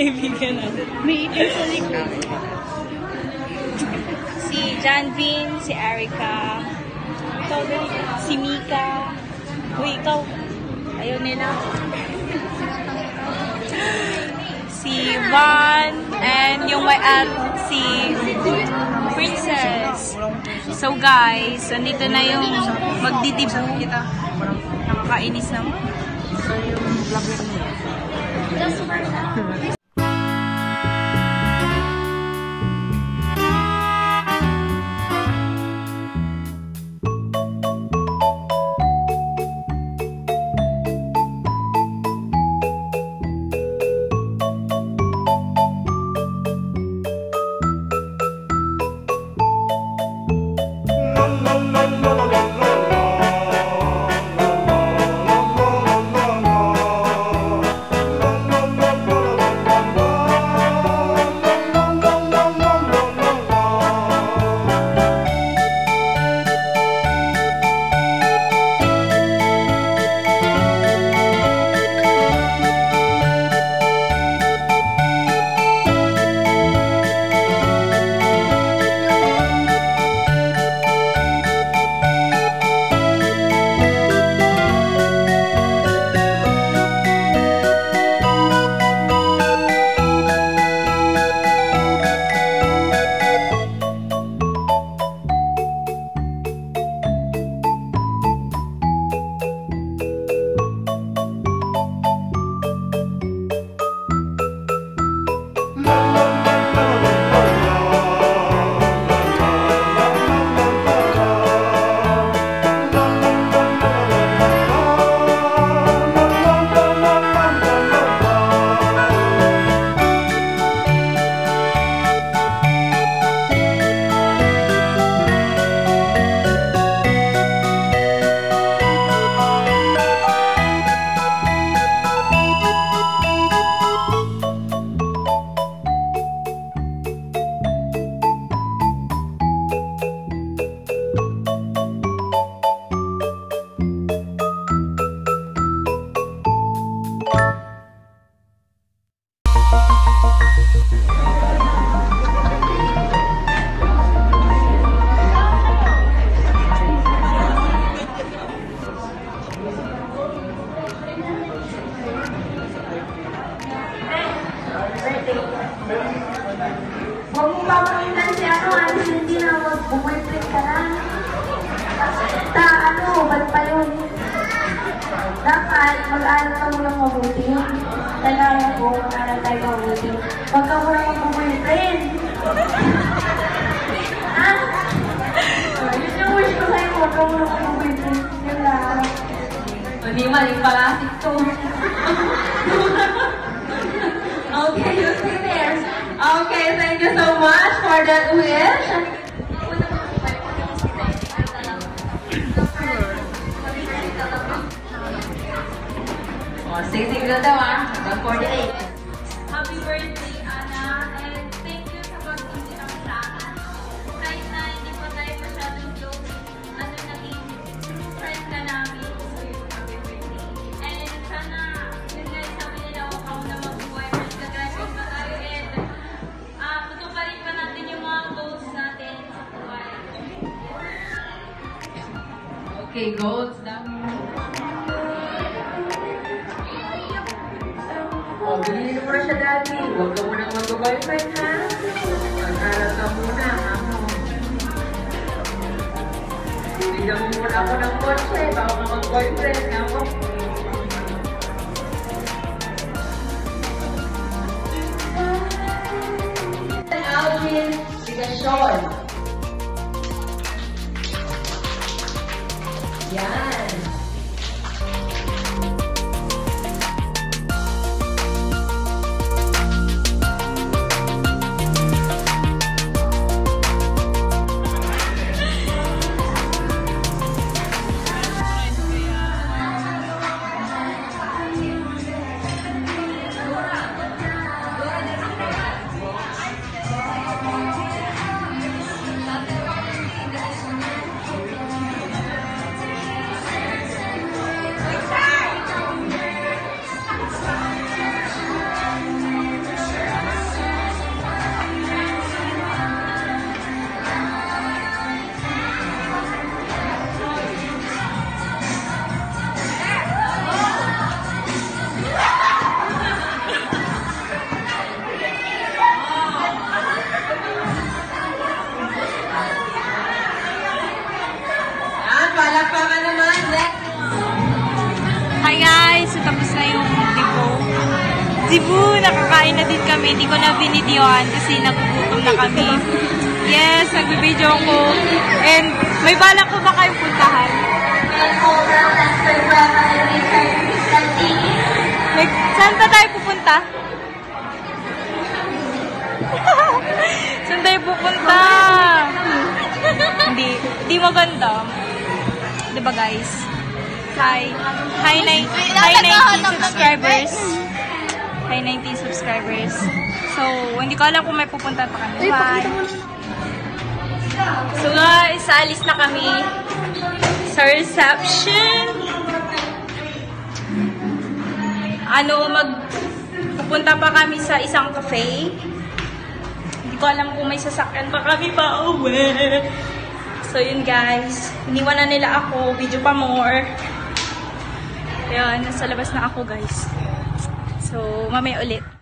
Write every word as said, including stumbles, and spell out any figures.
kaibigan natin. May sa likod. Si Janvin, si Erica, si Mika. Uy, ikaw. Ayaw nila. Si Van, and yung may at si Princess. So guys, nandito na yung magdidibu. Nakakainis naman. So yung vlogger niya. Huwag mo papakinan si ano, alis hindi na mag-boyfriend ka na. Ta, ano, ba't pa yun? Dapat, mag-aral ka muna mabuti. Talaga ko, mag-aral tayo mabuti. Huwag ka muna mag-boyfriend. Ha? Yun yung wish ko sa'yo, huwag ka muna mag-boyfriend. Yun lang. Hindi mali pala, ito. Okay, you stay there. Okay, thank you so much for that wish. Oh, sing-sing na daw ah. one forty-eight. Happy birthday, Ana, and thank you sa pag-iisip sa akin. Kahit na hindi pa tayo masyadong close, ano naging friend ka namin. So, yun, happy birthday. And sana, yun nga yung sabi nila, huwag ako na mag-boyfriend, ka-graduate pa tayo, and uh, tutuparin pa natin yung mga goals natin sa buhay. Okay, goals. Dami. Oh, bilhin mo na siya dati. Huwag ka muna mag-boyfriend, ha? Mag-aral ka muna, ha? Bigyan mo muna ako ng kotse, baka ka mag-boyfriend, ha? Alvin Sigasyon. Yan. Cebu, nakakain na din kami. Hindi ko na binidyoan kasi nagugutom na kami. Yes, nagbibidyo ko. And may balak ko ba kayong puntahan? Like, saan pa tayo pupunta? Saan tayo pupunta? Hindi. Hindi maganda. Diba guys? Hi. Hi, nine, hi nineteen subscribers. Hi nineteen subscribers. So, hindi ko alam kung may pupunta pa kami. Bye. So guys, alis na kami sa reception. Ano, mag pupunta pa kami sa isang cafe. Hindi ko alam kung may sasakyan pa kami pa uwi. So yun guys, iniwan na nila ako, video pa more. Ayan, nasa labas na ako guys. So mamaya ulit.